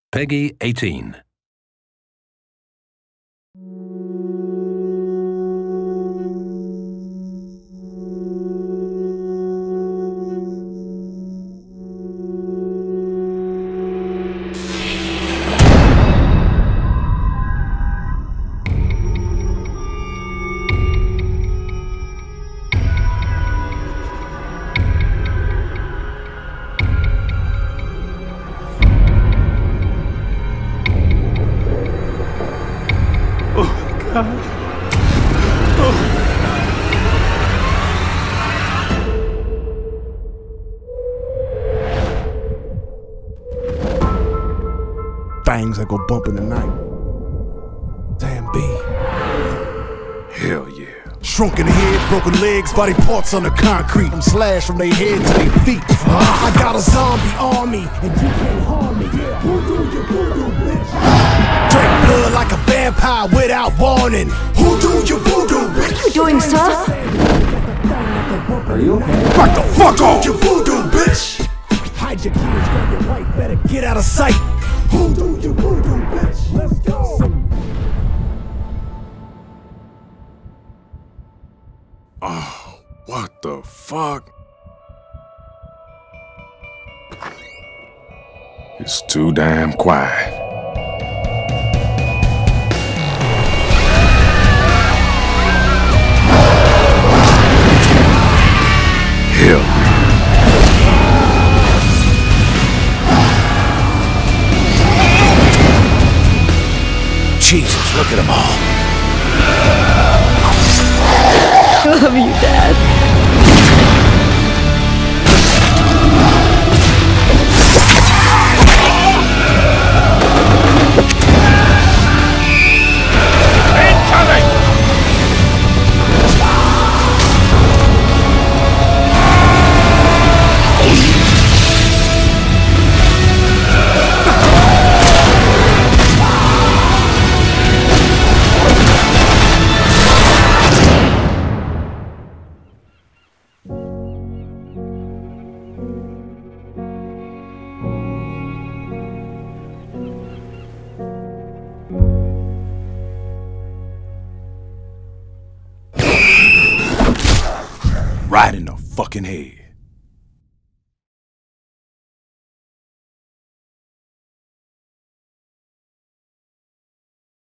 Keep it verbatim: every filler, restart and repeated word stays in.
Peggy eighteen. God. Oh. Things that go bump in the night. Damn B. Hell yeah. Shrunk in the head, broken legs, body parts on the concrete. I'm slashed from their head to their feet. I got a zombie army, and you can't harm me. Yeah. Voodoo, you voodoo, bitch. Drink blood like a vampire without warning. Who do you voodoo, bitch? What are you doing, sir? Are you okay? Back the fuck off! You voodoo, bitch! Hide your kids, grab your wife, better get out of sight. Who do you voodoo, bitch? Let's go! Oh, what the fuck? It's too damn quiet. Hell. Jesus, look at them all. I love you, Dad. Right in the fucking head.